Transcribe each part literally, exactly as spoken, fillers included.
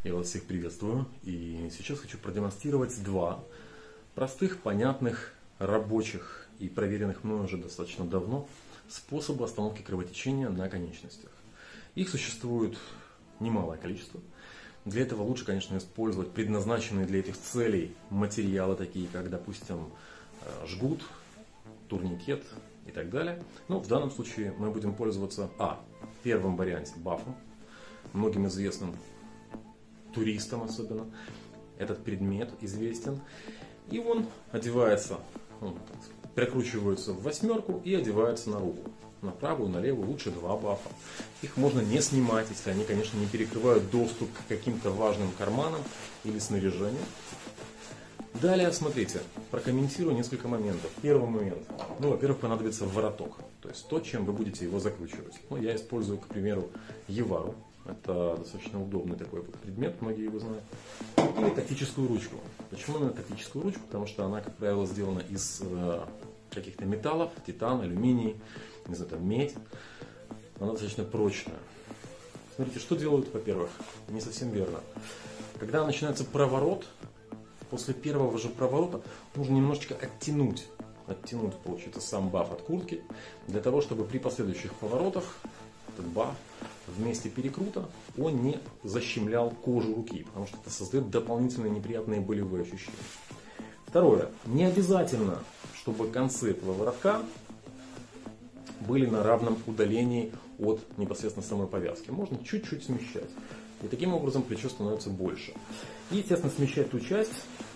Я вас всех приветствую, и сейчас хочу продемонстрировать два простых, понятных, рабочих и проверенных мной уже достаточно давно способа остановки кровотечения на конечностях. Их существует немалое количество. Для этого лучше, конечно, использовать предназначенные для этих целей материалы, такие как, допустим, жгут, турникет и так далее. Но в данном случае мы будем пользоваться а. в первом варианте бафом, многим известным, туристам особенно. Этот предмет известен. И он одевается, он прикручивается в восьмерку и одевается на руку. На правую, на левую, лучше два бафа. Их можно не снимать, если они, конечно, не перекрывают доступ к каким-то важным карманам или снаряжению. Далее, смотрите, прокомментирую несколько моментов. Первый момент. Ну, во-первых, понадобится вороток. То есть то, чем вы будете его закручивать. Ну, я использую, к примеру, Евару. Это достаточно удобный такой предмет, многие его знают. Или тактическую ручку. Почему именно тактическую ручку? Потому что она, как правило, сделана из э, каких-то металлов, титан, алюминий, не знаю, там, медь. Она достаточно прочная. Смотрите, что делают, во-первых, не совсем верно. Когда начинается проворот, после первого же проворота нужно немножечко оттянуть, оттянуть, получится, сам баф от куртки, для того, чтобы при последующих поворотах этот баф в месте перекрута он не защемлял кожу руки, потому что это создает дополнительные неприятные болевые ощущения. Второе. Не обязательно, чтобы концы этого воротка были на равном удалении от непосредственно самой повязки. Можно чуть-чуть смещать. И таким образом плечо становится больше. И, естественно, смещать ту часть,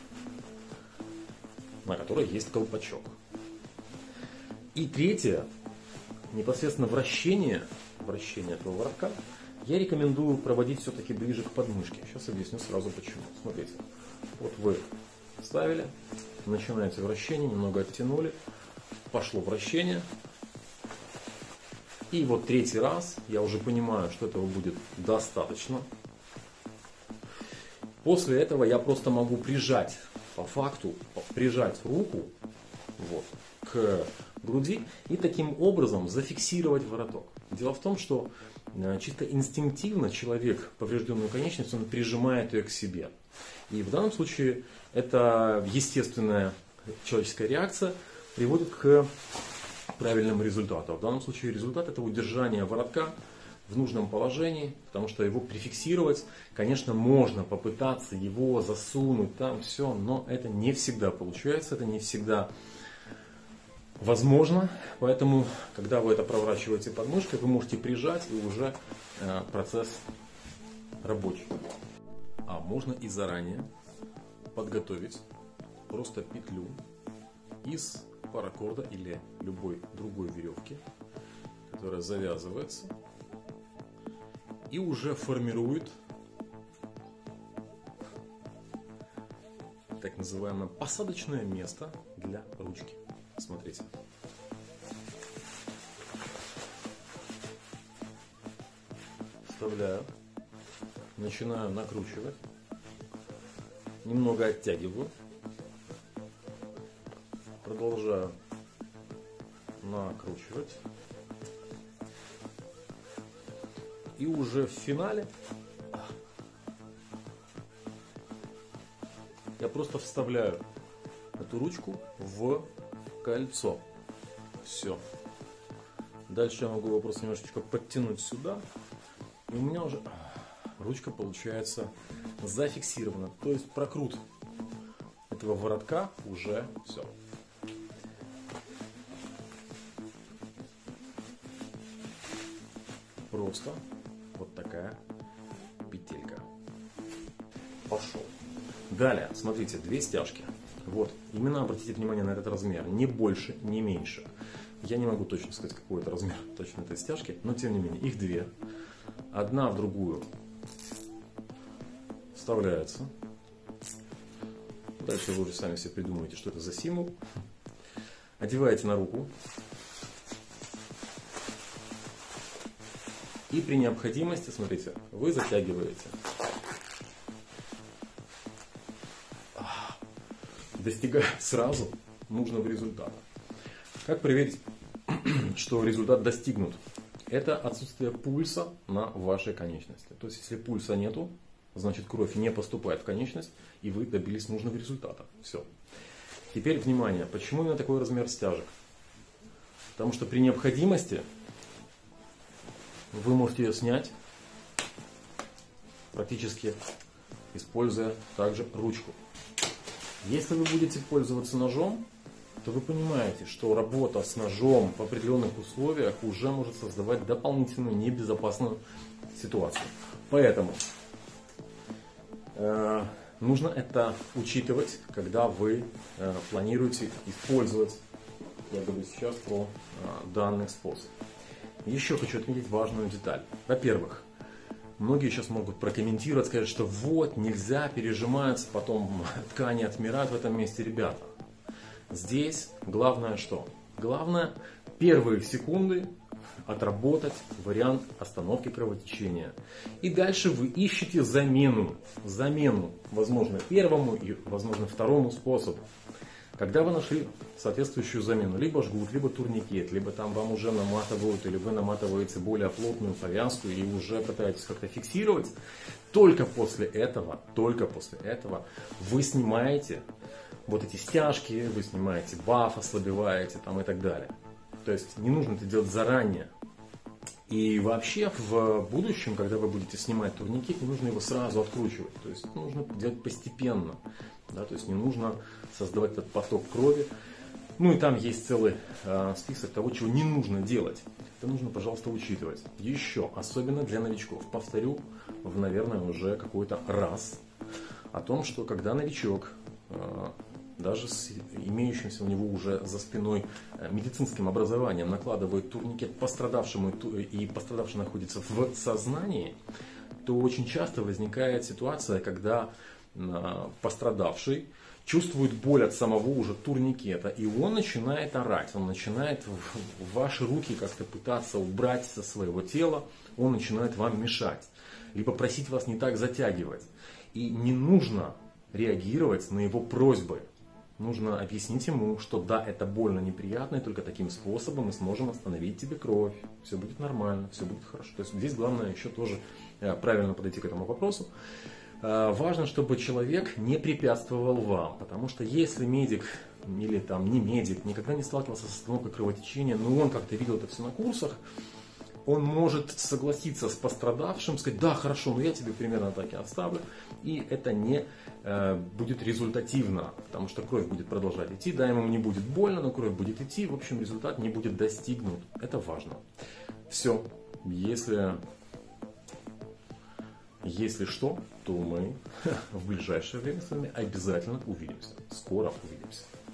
на которой есть колпачок. И третье. Непосредственно вращение, вращение этого воротка я рекомендую проводить все-таки ближе к подмышке. Сейчас объясню сразу почему. Смотрите. Вот вы вставили, начинаете вращение, немного оттянули, пошло вращение. И вот третий раз я уже понимаю, что этого будет достаточно. После этого я просто могу прижать, по факту, прижать руку вот, к груди и таким образом зафиксировать вороток. Дело в том, что чисто инстинктивно человек поврежденную конечность, он прижимает ее к себе. И в данном случае эта естественная человеческая реакция приводит к правильному результату. В данном случае результат — это удержание воротка в нужном положении, потому что его прификсировать, конечно, можно попытаться его засунуть там, все, но это не всегда получается, это не всегда возможно. Поэтому, когда вы это проворачиваете подмышкой, вы можете прижать, и уже э, процесс рабочий. А можно и заранее подготовить просто петлю из паракорда или любой другой веревки, которая завязывается и уже формирует так называемое посадочное место для ручки. Смотрите. Вставляю, начинаю накручивать, немного оттягиваю, продолжаю накручивать. И уже в финале я просто вставляю эту ручку в кольцо. Все. Дальше я могу его просто немножечко подтянуть сюда. И у меня уже ручка получается зафиксирована. То есть прокрут этого воротка уже все. Просто вот такая петелька. Пошел. Далее, смотрите, две стяжки. Вот, именно обратите внимание на этот размер. Не больше, не меньше. Я не могу точно сказать, какой это размер точно этой стяжки, но тем не менее, их две. Одна в другую вставляется. Дальше вы уже сами себе придумаете, что это за символ. Одеваете на руку. И при необходимости, смотрите, вы затягиваете. Достигая сразу нужного результата. Как проверить, что результат достигнут? Это отсутствие пульса на вашей конечности. То есть, если пульса нету, значит кровь не поступает в конечность, и вы добились нужного результата. Все. Теперь внимание, почему именно такой размер стяжек? Потому что при необходимости вы можете ее снять, практически используя также ручку. Если вы будете пользоваться ножом, то вы понимаете, что работа с ножом в определенных условиях уже может создавать дополнительную небезопасную ситуацию. Поэтому э, нужно это учитывать, когда вы э, планируете использовать, я говорю сейчас про э, данный способ. Еще хочу отметить важную деталь. Во-первых, многие сейчас могут прокомментировать, сказать, что вот, нельзя, пережимаются, потом ткани отмирают в этом месте. Ребята, здесь главное что? Главное первые секунды отработать вариант остановки кровотечения. И дальше вы ищете замену. Замену, возможно, первому и, возможно, второму способу. Когда вы нашли соответствующую замену, либо жгут, либо турникет, либо там вам уже наматывают, или вы наматываете более плотную повязку и уже пытаетесь как-то фиксировать, только после этого, только после этого вы снимаете вот эти стяжки, вы снимаете баф, ослабеваете там и так далее. То есть не нужно это делать заранее. И вообще в будущем, когда вы будете снимать турникет, не нужно его сразу откручивать. То есть нужно делать постепенно. Да, то есть не нужно создавать этот поток крови. Ну и там есть целый э, список того, чего не нужно делать. Это нужно, пожалуйста, учитывать. Еще, особенно для новичков. Повторю, в, наверное, уже какой-то раз о том, что когда новичок, э, даже с имеющимся у него уже за спиной медицинским образованием, накладывает турникет пострадавшему и пострадавший находится в сознании, то очень часто возникает ситуация, когда пострадавший чувствует боль от самого уже турникета, и он начинает орать, он начинает в ваши руки как-то пытаться убрать со своего тела, он начинает вам мешать, либо просить вас не так затягивать. И не нужно реагировать на его просьбы. Нужно объяснить ему, что да, это больно, неприятно, и только таким способом мы сможем остановить тебе кровь. Все будет нормально, все будет хорошо. То есть здесь главное еще тоже правильно подойти к этому вопросу. Важно, чтобы человек не препятствовал вам, потому что если медик или там не медик никогда не сталкивался с остановкой кровотечения, но он как-то видел это все на курсах, он может согласиться с пострадавшим, сказать, да, хорошо, но я тебе примерно так и оставлю, и это не э, будет результативно, потому что кровь будет продолжать идти, да, ему не будет больно, но кровь будет идти, в общем, результат не будет достигнут. Это важно. Все. Если, если что, то мы в ближайшее время с вами обязательно увидимся. Скоро увидимся.